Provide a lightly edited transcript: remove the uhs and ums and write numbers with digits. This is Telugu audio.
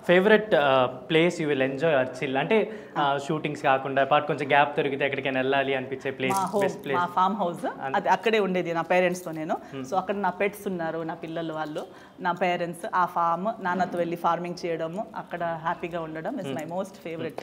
Favourite place you will enjoy or chill అంటే షూటింగ్స్ కాకుండా పాటు కొంచెం గ్యాప్ దొరికితే ఎక్కడికైనా వెళ్ళాలి అనిపించే ప్లేస్? బెస్ట్ ప్లేస్ మా ఫామ్ హౌస్, అది అక్కడే ఉండేది నా పేరెంట్స్తో నేను. సో అక్కడ నా పెట్స్ ఉన్నారు, నా పిల్లలు వాళ్ళు, నా పేరెంట్స్, ఆ ఫామ్, నాన్నతో వెళ్ళి ఫార్మింగ్ చేయడము, అక్కడ హ్యాపీగా ఉండడం ఇస్ మై మోస్ట్ ఫేవరెట్